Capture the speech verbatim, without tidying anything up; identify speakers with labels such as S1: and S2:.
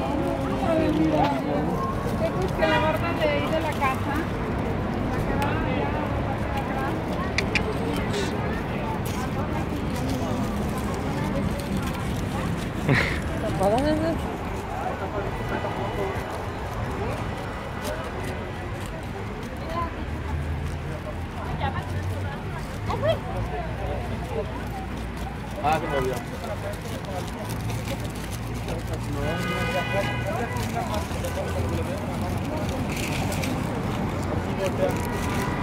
S1: Que busque la barba de ahí de la casa. La que va allá, la que va atrás. ¿Te apagas ese?
S2: Ah, se me olvidó. No, no,